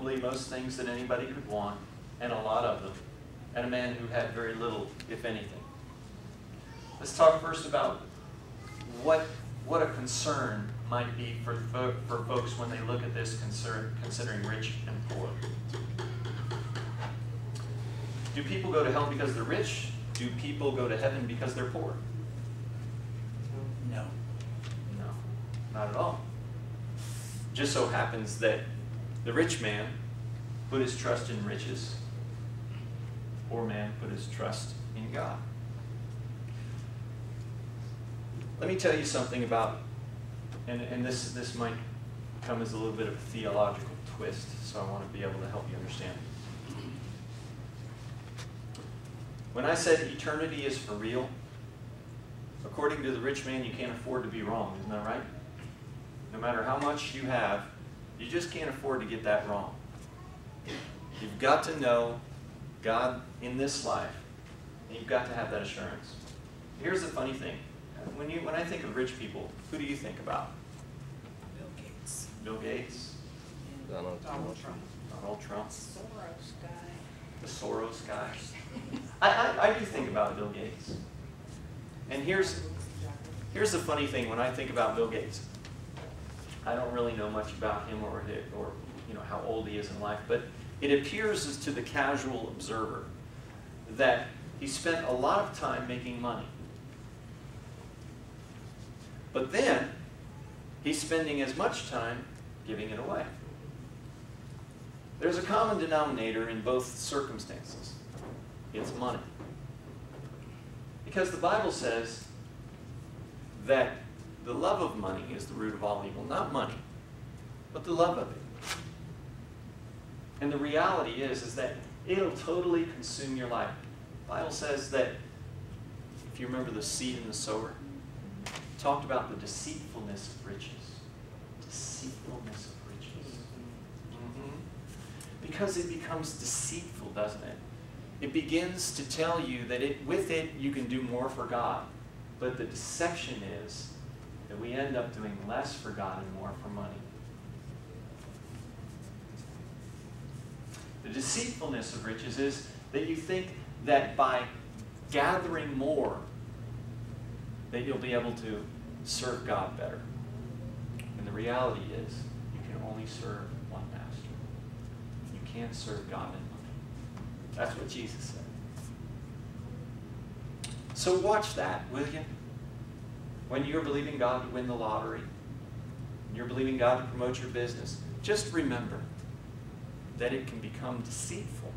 probably most things that anybody could want, and a lot of them, and a man who had very little, if anything. Let's talk first about what a concern might be for folks when they look at this considering rich and poor. Do people go to hell because they're rich? Do people go to heaven because they're poor? No. No, not at all. Just so happens that the rich man put his trust in riches. The poor man put his trust in God. Let me tell you something about, and this might come as a little bit of a theological twist, so I want to be able to help you understand. When I said eternity is for real, according to the rich man, you can't afford to be wrong, isn't that right? No matter how much you have, you just can't afford to get that wrong. You've got to know God in this life, and you've got to have that assurance. Here's the funny thing. When I think of rich people, who do you think about? Bill Gates. Bill Gates? Donald Trump. Donald Trump. Soros guy. The Soros guy. I do think about Bill Gates. And here's the funny thing when I think about Bill Gates. I don't really know much about him or how old he is in life, but it appears as to the casual observer that he spent a lot of time making money. But then, he's spending as much time giving it away. There's a common denominator in both circumstances. It's money. Because the Bible says that the love of money is the root of all evil. Not money, but the love of it. And the reality is that it'll totally consume your life. The Bible says that, if you remember the seed and the sower, talked about the deceitfulness of riches. Deceitfulness of riches. Because it becomes deceitful, doesn't it? It begins to tell you that with it you can do more for God. But the deception is that we end up doing less for God and more for money. The deceitfulness of riches is that you think that by gathering more, that you'll be able to serve God better. And the reality is, you can only serve one master. You can't serve God and money. That's what Jesus said. So watch that, will you? When you're believing God to win the lottery, and you're believing God to promote your business, just remember that it can become deceitful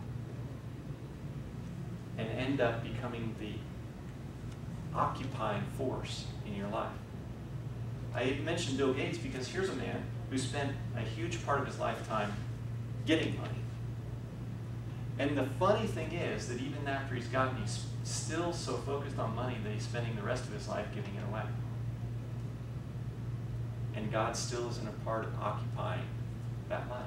and end up becoming the occupying force in your life. I mentioned Bill Gates because here's a man who spent a huge part of his lifetime getting money. And the funny thing is that even after he's gotten, he's still so focused on money that he's spending the rest of his life giving it away. And God still isn't a part of occupying that life.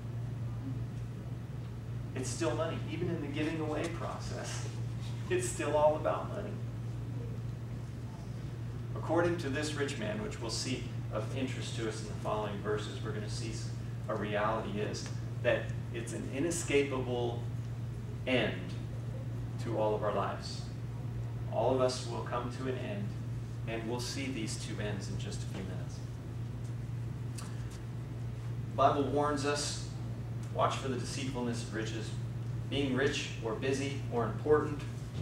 It's still money. Even in the giving away process, it's still all about money. According to this rich man, which we'll see of interest to us in the following verses, we're going to see a reality is that it's an inescapable end to all of our lives. All of us will come to an end, and we'll see these two ends in just a few minutes. The Bible warns us, watch for the deceitfulness of riches. Being rich or busy or important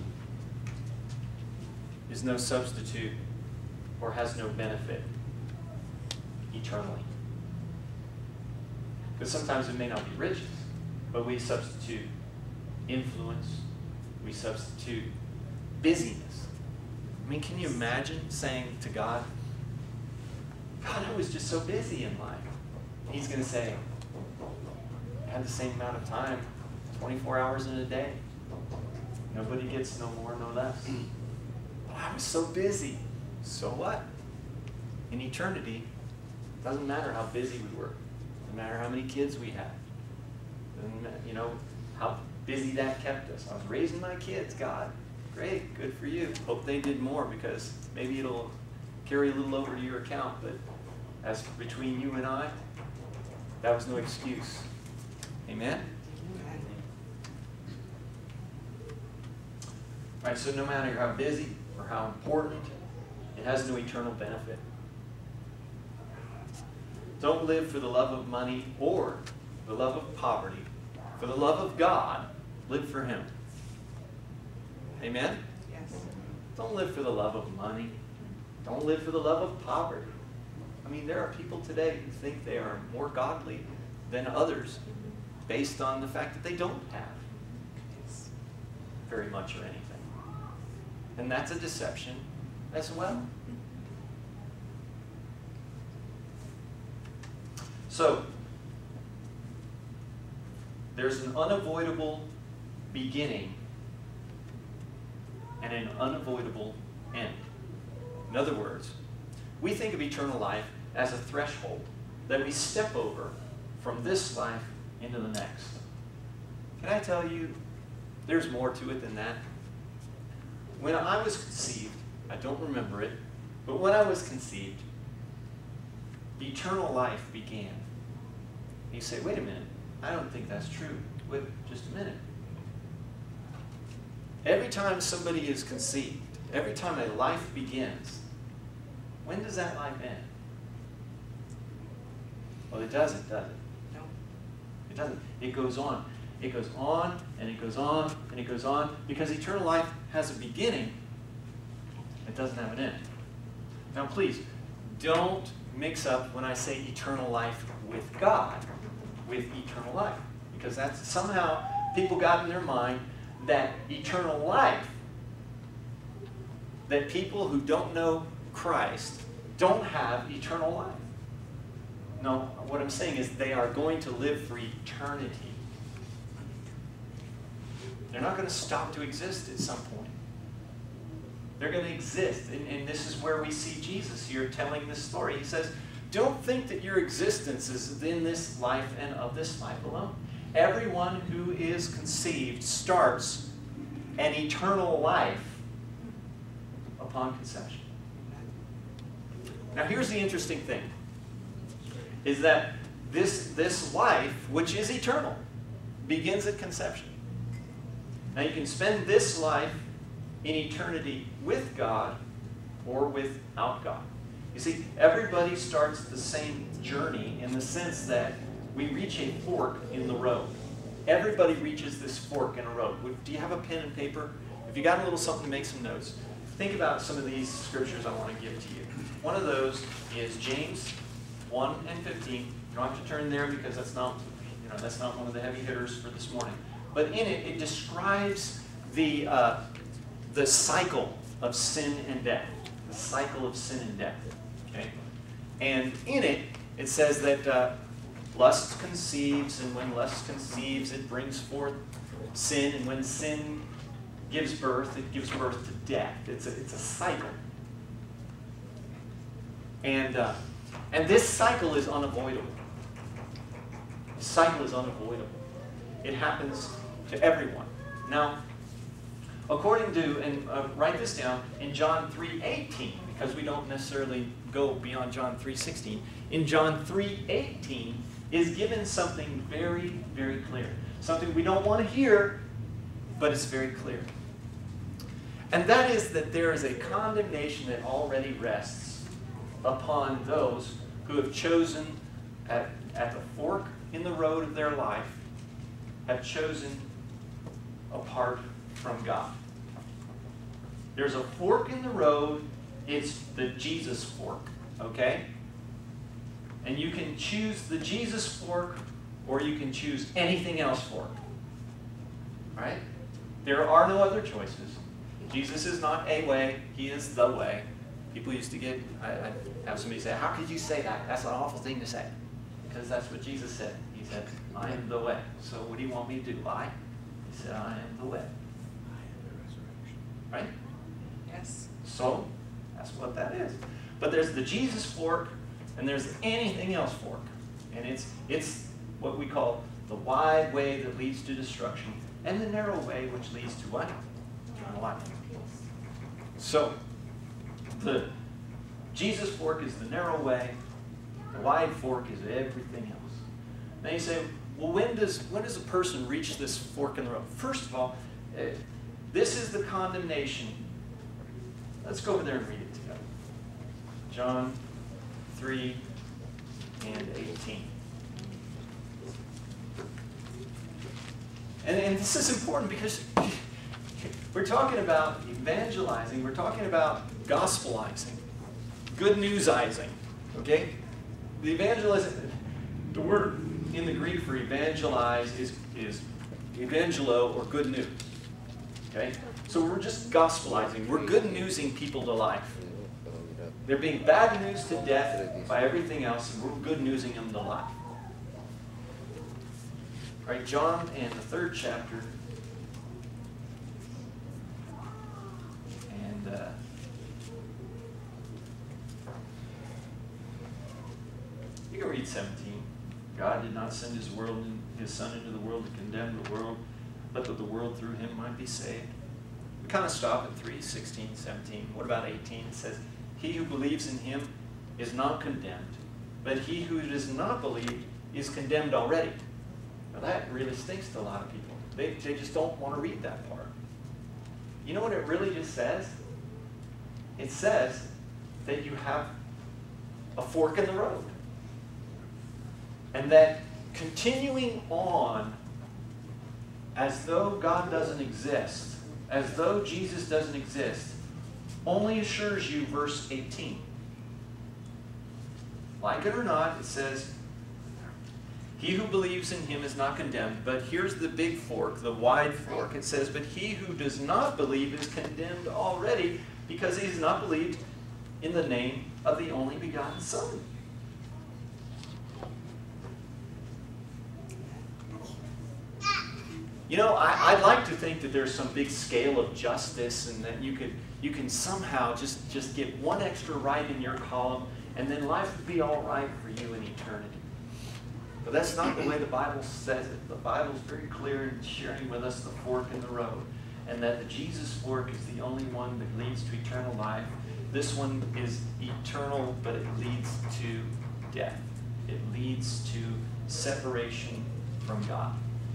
is no substitute or has no benefit eternally. Because sometimes it may not be riches, but we substitute influence, we substitute busyness. I mean, can you imagine saying to God, God, I was just so busy in life. He's going to say, I had the same amount of time, 24 hours in a day. Nobody gets no more, no less. But I was so busy. So what? In eternity, it doesn't matter how busy we were. It doesn't matter how many kids we had. It doesn't matter, you know, how busy that kept us. I was raising my kids, God. Great, good for you. Hope they did more because maybe it'll carry a little over to your account. But as between you and I, that was no excuse Amen? All right, so no matter how busy or how important, it has no eternal benefit. Don't live for the love of money or the love of poverty. For the love of God, live for Him. Amen? Yes. Don't live for the love of money. Don't live for the love of poverty. I mean, there are people today who think they are more godly than others based on the fact that they don't have very much or anything. And that's a deception as well. So, there's an unavoidable beginning and an unavoidable end. In other words, we think of eternal life as a threshold that we step over from this life into the next. Can I tell you, there's more to it than that? When I was conceived, I don't remember it, but when I was conceived, eternal life began. You say, wait a minute, I don't think that's true. Wait just a minute. Every time somebody is conceived, every time a life begins, when does that life end? Well, it doesn't, does it? No. It doesn't. It goes on. It goes on, and it goes on, and it goes on, because eternal life has a beginning. It doesn't have an end. Now, please, don't mix up when I say eternal life with God, with eternal life. Because that's somehow people got in their mind that eternal life, that people who don't know Christ don't have eternal life. No, what I'm saying is they are going to live for eternity. They're not going to stop to exist at some point. They're going to exist. And this is where we see Jesus here telling this story. He says, don't think that your existence is in this life and of this life alone. Everyone who is conceived starts an eternal life upon conception. Now here's the interesting thing, is that this life, which is eternal, begins at conception. Now you can spend this life in eternity with God or without God. You see, everybody starts the same journey in the sense that we reach a fork in the road. Everybody reaches this fork in a road. Do you have a pen and paper? If you got a little something to make some notes, think about some of these scriptures I want to give to you. One of those is James 1 and 15. You don't have to turn there because that's not one of the heavy hitters for this morning. But in it, it describes the cycle of sin and death. The cycle of sin and death. Okay? And in it, it says that lust conceives, and when lust conceives, it brings forth sin, and when sin gives birth, it gives birth to death. It's a cycle. And this cycle is unavoidable. The cycle is unavoidable. It happens to everyone. Now, according to, and write this down, in John 3:18, because we don't necessarily go beyond John 3:16, in John 3:18 is given something very, very clear. Something we don't want to hear, but it's very clear. And that is that there is a condemnation that already rests upon those who have chosen at the fork in the road of their life, have chosen apart from God. There's a fork in the road. It's the Jesus fork, okay? And you can choose the Jesus fork, or you can choose anything else fork. All right? There are no other choices. Jesus is not a way. He is the way. People used to I have somebody say, how could you say that? That's an awful thing to say. Because that's what Jesus said. He said, I am the way. So what do you want me to do? Lie? He said, I am the way. I am the resurrection. Right? Yes. So, that's what that is. But there's the Jesus fork, and there's the anything else fork. And it's what we call the wide way that leads to destruction, and the narrow way which leads to what? Eternal life. So, the Jesus fork is the narrow way, the wide fork is everything else. Now you say, Well, when does a person reach this fork in the road? First of all, this is the condemnation. Let's go over there and read it together. John 3 and 18. And this is important because we're talking about evangelizing. We're talking about gospelizing, good newsizing. Okay? The evangelism, the word in the Greek for evangelize is evangelo, or good news. Okay? So we're just gospelizing. We're good newsing people to life. They're being bad news to death by everything else, and we're good newsing them to life. All right, John in the 3rd chapter. And you can read 17. God did not send his Son into the world to condemn the world, but that the world through him might be saved. We kind of stop at 3, 16, 17. What about 18? It says, he who believes in him is not condemned, but he who does not believe is condemned already. Now that really stinks to a lot of people. They just don't want to read that part. You know what it really just says? It says that you have a fork in the road. And that continuing on as though God doesn't exist, as though Jesus doesn't exist, only assures you verse 18. Like it or not, it says, he who believes in him is not condemned, but here's the big fork, the wide fork. It says, but he who does not believe is condemned already, because he has not believed in the name of the only begotten Son. You know, I'd like to think that there's some big scale of justice and that you can somehow just get one extra right in your column and then life would be all right for you in eternity. But that's not the way the Bible says it. The Bible's very clear in sharing with us the fork in the road, and that the Jesus fork is the only one that leads to eternal life. This one is eternal, but it leads to death. It leads to separation from God.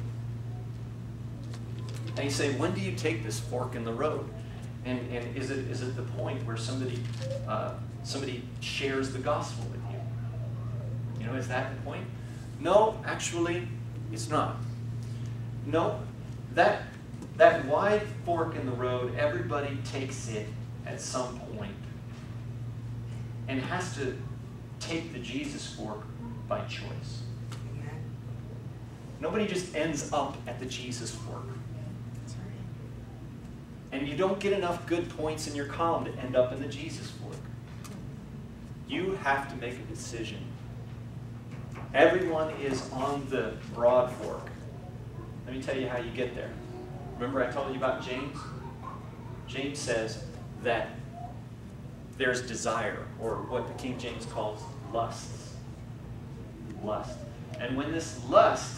And you say, when do you take this fork in the road? And is it the point where somebody shares the gospel with you? You know, is that the point? No, actually, it's not. No, that wide fork in the road, everybody takes it at some point and has to take the Jesus fork by choice. Nobody just ends up at the Jesus fork. And you don't get enough good points in your column to end up in the Jesus fork. You have to make a decision. Everyone is on the broad fork. Let me tell you how you get there. Remember I told you about James? James says that there's desire, or what the King James calls lusts. Lust. And when this lust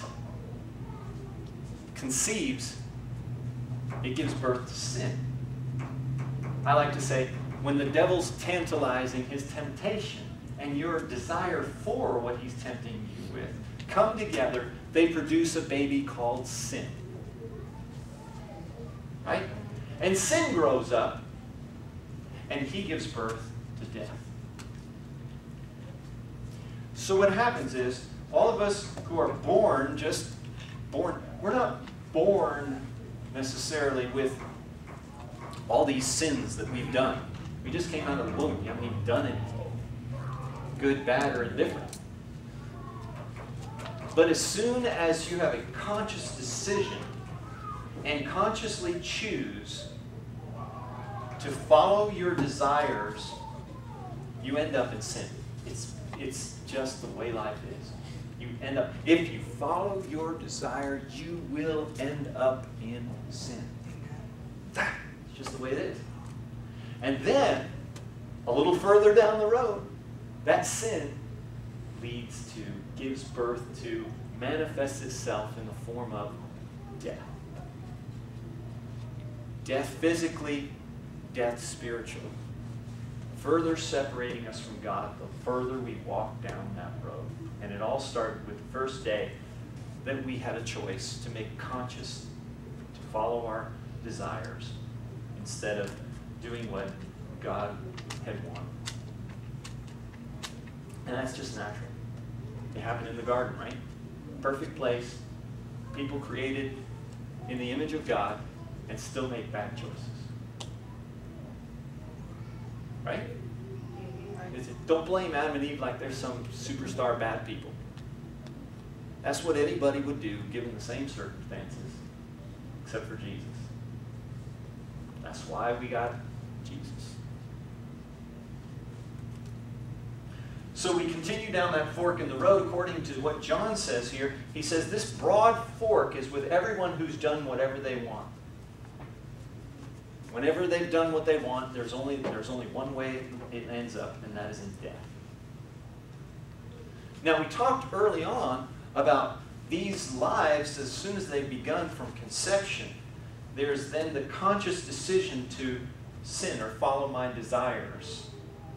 conceives, it gives birth to sin. I like to say, when the devil's tantalizing his temptation and your desire for what he's tempting you with come together, they produce a baby called sin. Right? And sin grows up, and he gives birth to death. So what happens is, all of us who are born, we're not born necessarily with all these sins that we've done. We just came out of the womb. You haven't even done anything, good, bad, or indifferent. But as soon as you have a conscious decision and consciously choose to follow your desires, you end up in sin. It's just the way life is. You end up, if you follow your desire, you will end up in sin. It's just the way it is. And then, a little further down the road, that sin gives birth to, manifests itself in the form of death. Death physically, death spiritually. Further separating us from God the further we walk down that road. And it all started with the first day that we had a choice to make conscious, to follow our desires instead of doing what God had wanted. And that's just natural. It happened in the garden, right? Perfect place, people created in the image of God, and still make bad choices. Right? Don't blame Adam and Eve like they're some superstar bad people. That's what anybody would do given the same circumstances, except for Jesus. That's why we got Jesus. So we continue down that fork in the road according to what John says here. He says this broad fork is with everyone who's done whatever they want. Whenever they've done what they want, there's only one way it ends up, and that is in death. Now, we talked early on about these lives, as soon as they've begun from conception, there's then the conscious decision to sin or follow my desires.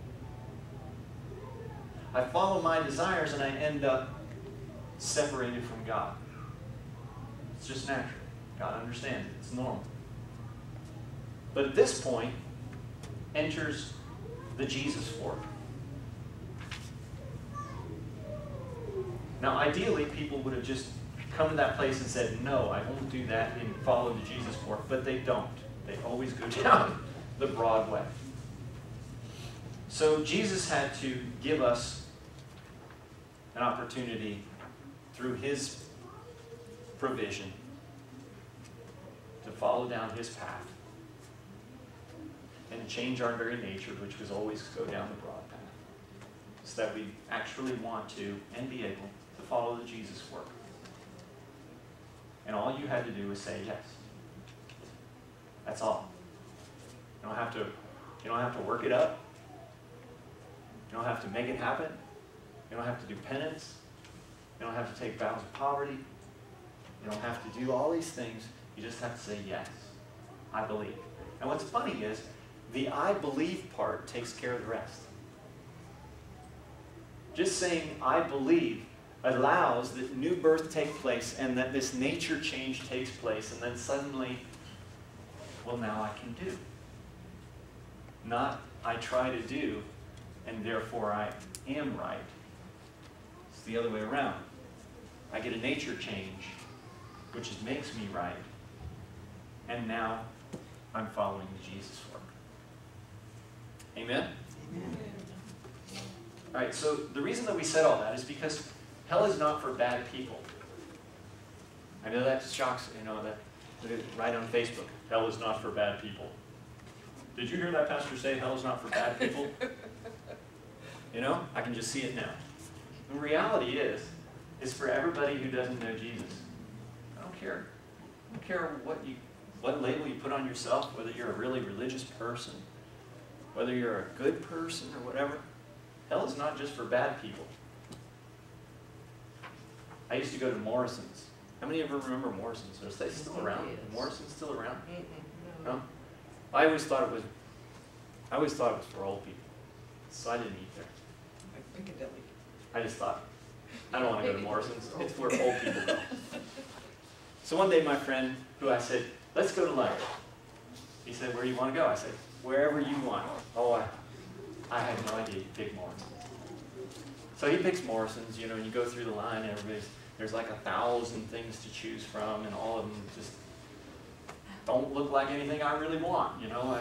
I follow my desires and I end up separated from God. It's just natural. God understands it. It's normal. But at this point, enters the Jesus fork. Now, ideally, people would have just come to that place and said, no, I won't do that and follow the Jesus fork, but they don't. They always go down the broad way. So Jesus had to give us an opportunity through his provision to follow down his path and change our very nature, which was always go down the broad path, so that we actually want to and be able to follow the Jesus work. And all you had to do was say yes. That's all. You don't have to work it up. You don't have to make it happen. You don't have to do penance. You don't have to take vows of poverty. You don't have to do all these things. You just have to say yes. I believe. And what's funny is, the I believe part takes care of the rest. Just saying I believe allows that new birth take place and that this nature change takes place, and then suddenly, well, now I can do. Not I try to do and therefore I am right. It's the other way around. I get a nature change, which makes me right, and now I'm following the Jesus work. Amen? Amen. All right, so the reason that we said all that is because hell is not for bad people. I know that shocks, that right on Facebook, hell is not for bad people. Did you hear that pastor say hell is not for bad people? I can just see it now. The reality is, it's for everybody who doesn't know Jesus. I don't care. I don't care what label you put on yourself, whether you're a really religious person, whether you're a good person or whatever. Hell is not just for bad people. I used to go to Morrison's. How many of you remember Morrison's? Are they still around? Is Morrison's still around? No? I always thought it was for old people. So I didn't eat there. I just thought, I don't want to go to Morrison's. It's where old people go. So one day my friend, who I said, let's go to lunch. He said, where do you want to go? I said, wherever you want. Oh, I had no idea. He'd pick Morrison's. So he picks Morrison's, and you go through the line, and there's like 1,000 things to choose from, and all of them just don't look like anything I really want,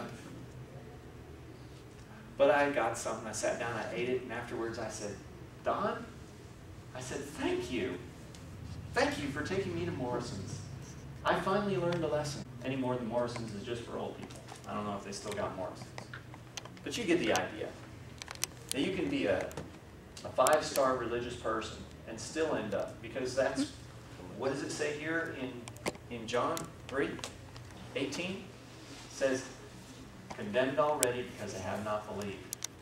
But I got something, I sat down, I ate it, and afterwards I said, Don, I said, thank you. Thank you for taking me to Morrison's. I finally learned a lesson. Any more than Morrison's is just for old people. I don't know if they still got Morrison's. But you get the idea. That you can be a 5-star religious person and still end up, because that's, what does it say here in John 3:18? It says, condemned already because they have not believed.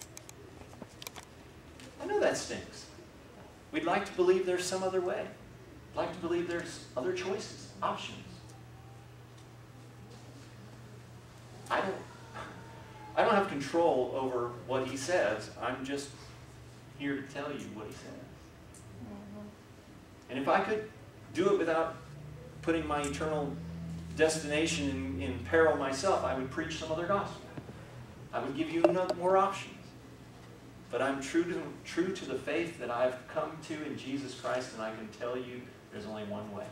I know that stinks. We'd like to believe there's some other way. We'd like to believe there's other choices, options. I don't have control over what he says. I'm just here to tell you what he says. And if I could do it without putting my eternal destination in peril myself, I would preach some other gospel. I would give you more options. But I'm true to the faith that I've come to in Jesus Christ, and I can tell you there's only one way.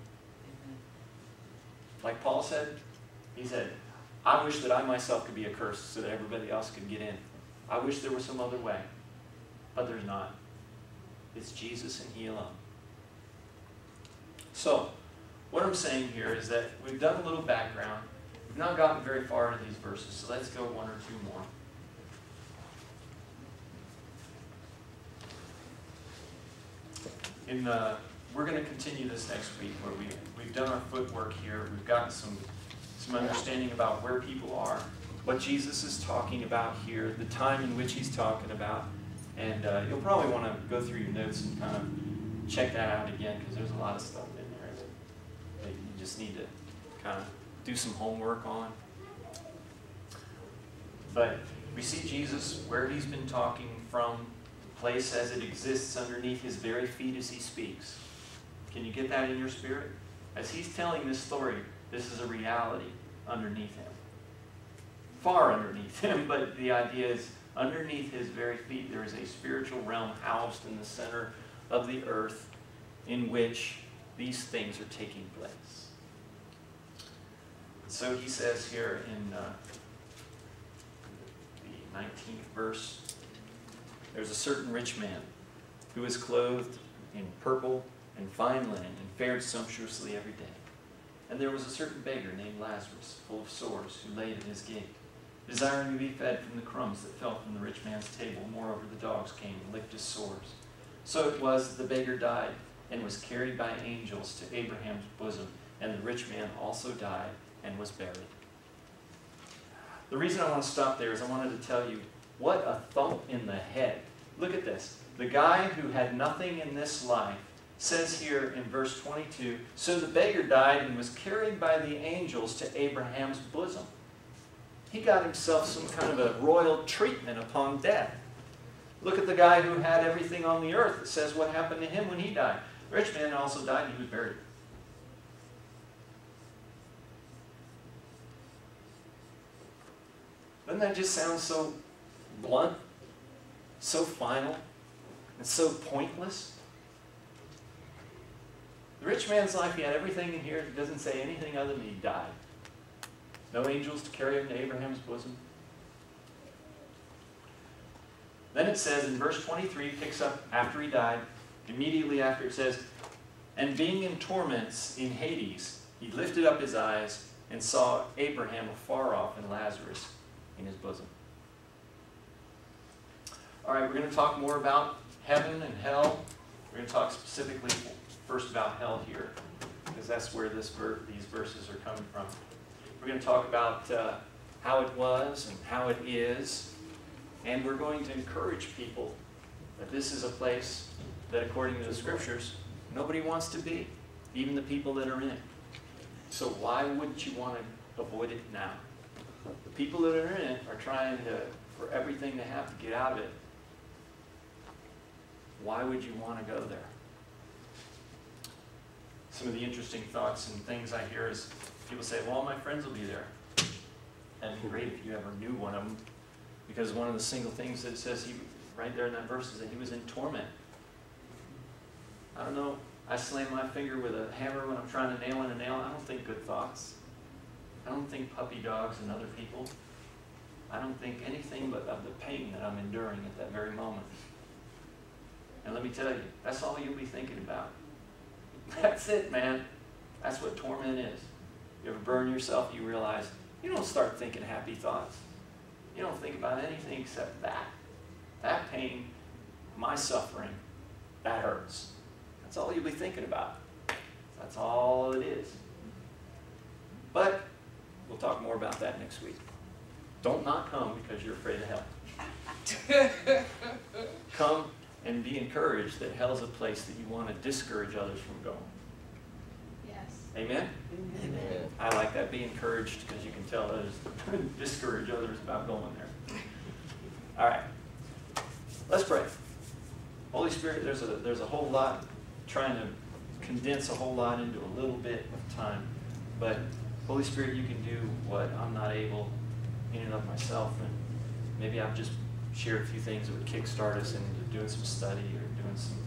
Like Paul said, he said, I wish that I myself could be accursed so that everybody else could get in. I wish there was some other way. But there's not. It's Jesus and He alone. So, what I'm saying here is that we've done a little background. We've not gotten very far into these verses, so let's go one or two more. We're going to continue this next week where we've done our footwork here. We've gotten some understanding about where people are, what Jesus is talking about here, the time in which He's talking about. And you'll probably want to go through your notes and kind of check that out again, because there's a lot of stuff in there that you just need to kind of do some homework on. But we see Jesus where He's been talking from, the place as it exists underneath His very feet as He speaks. Can you get that in your spirit? As He's telling this story, this is a reality underneath Him. Far underneath Him, but the idea is underneath His very feet there is a spiritual realm housed in the center of the earth in which these things are taking place. So He says here in the 19th verse, there's a certain rich man who is clothed in purple and fine linen and fared sumptuously every day. And there was a certain beggar named Lazarus, full of sores, who laid at his gate, desiring to be fed from the crumbs that fell from the rich man's table. Moreover, the dogs came and licked his sores. So it was that the beggar died and was carried by angels to Abraham's bosom, and the rich man also died and was buried. The reason I want to stop there is I wanted to tell you what a thump in the head. Look at this. The guy who had nothing in this life says here in verse 22, so the beggar died and was carried by the angels to Abraham's bosom. He got himself some kind of a royal treatment upon death. Look at the guy who had everything on the earth. It says what happened to him when he died. The rich man also died and he was buried. Doesn't that just sound so blunt, so final, and so pointless? The rich man's life, he had everything in here. It doesn't say anything other than he died. No angels to carry him to Abraham's bosom. Then it says in verse 23, it picks up after he died. Immediately after it says, and being in torments in Hades, he lifted up his eyes and saw Abraham afar off and Lazarus in his bosom. All right, we're going to talk more about heaven and hell. We're going to talk specifically first about hell here, because that's where these verses are coming from. We're going to talk about how it was and how it is, and we're going to encourage people that this is a place that, according to the Scriptures, nobody wants to be, even the people that are in it. So why wouldn't you want to avoid it now? The people that are in it are trying for everything they have to get out of it. Why would you want to go there? Some of the interesting thoughts and things I hear is people say, well, my friends will be there. That'd be great if you ever knew one of them, because one of the single things that it says right there in that verse is that he was in torment. I don't know. I slam my finger with a hammer when I'm trying to nail in a nail. I don't think good thoughts. I don't think puppy dogs and other people. I don't think anything but of the pain that I'm enduring at that very moment. And let me tell you, that's all you'll be thinking about. That's it, man. That's what torment is. You ever burn yourself, you realize you don't start thinking happy thoughts. You don't think about anything except that. That pain, my suffering, that hurts. That's all you'll be thinking about. That's all it is. But we'll talk more about that next week. Don't not come because you're afraid of hell. Come and be encouraged that hell is a place that you want to discourage others from going. Yes. Amen? Amen. I like that. Be encouraged, because you can tell others, discourage others about going there. All right. Let's pray. Holy Spirit, there's a whole lot trying to condense a whole lot into a little bit of time. But Holy Spirit, you can do what I'm not able in and of myself. And maybe I've just shared a few things that would kickstart us into doing some study or doing some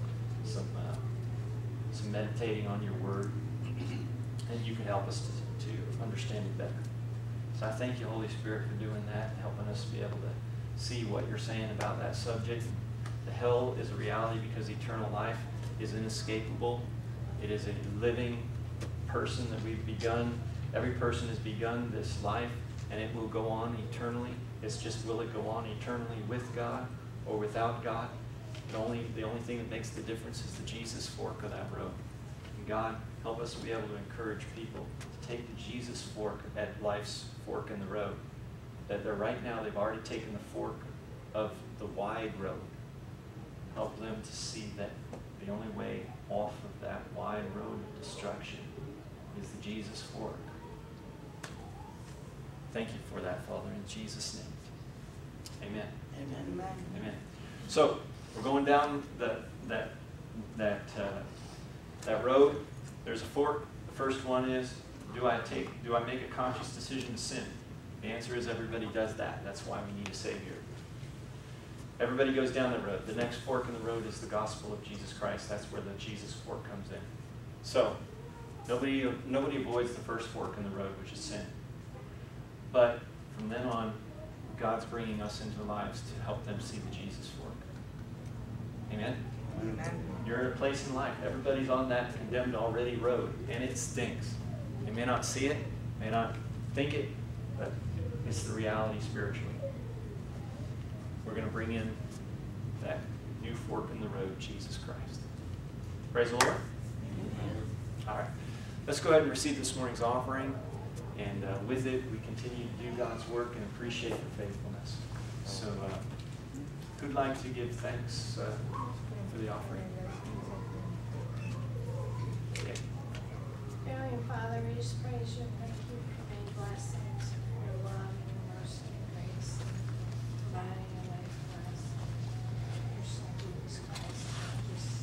meditating on your word. And you can help us to understand it better. So I thank you, Holy Spirit, for doing that, helping us be able to see what you're saying about that subject. The hell is a reality because eternal life is inescapable. It is a living person that we've begun. Every person has begun this life, and it will go on eternally. It's just, will it go on eternally with God or without God? The only thing that makes the difference is the Jesus fork of that road. And God, help us to be able to encourage people to take the Jesus fork at life's fork in the road. That they're right now, they've already taken the fork of the wide road. Help them to see that the only way off of that wide road of destruction is the Jesus fork. Thank you for that, Father, in Jesus' name. Amen. Amen. Amen. So we're going down that road. There's a fork. The first one is, do I make a conscious decision to sin? The answer is everybody does that. That's why we need a Savior. Everybody goes down the road. The next fork in the road is the gospel of Jesus Christ. That's where the Jesus fork comes in. So nobody avoids the first fork in the road, which is sin. But from then on, God's bringing us into lives to help them see the Jesus fork. Amen? Amen. You're in a place in life. Everybody's on that condemned already road, and it stinks. They may not see it, may not think it, but it's the reality spiritually. We're going to bring in that new fork in the road, Jesus Christ. Praise the Lord. Amen. All right. Let's go ahead and receive this morning's offering. And with it, we continue to do God's work and appreciate your faithfulness. So, who'd like to give thanks for the offering? Okay. Heavenly Father, we just praise you and thank you for many blessings, for your love and your mercy and grace, and providing a way for us. Your Son, Jesus Christ. Just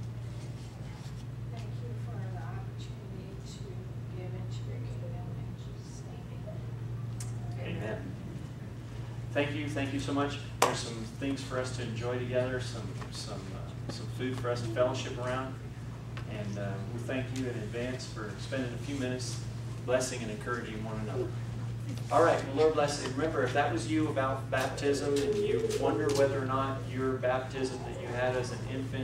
thank you for the opportunity to give into your kingdom. In Jesus' name, Amen. Thank you so much. There's some things for us to enjoy together, some food for us to fellowship around. And we thank you in advance for spending a few minutes blessing and encouraging one another. All right, well, Lord bless you. Remember, if that was you about baptism and you wonder whether or not your baptism that you had as an infant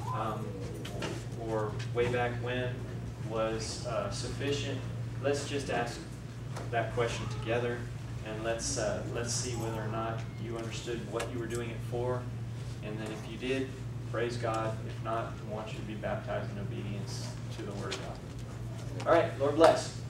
or way back when was sufficient, let's just ask that question together, and let's see whether or not you understood what you were doing it for. And then if you did, praise God. If not, I want you to be baptized in obedience to the Word of God. All right, Lord bless.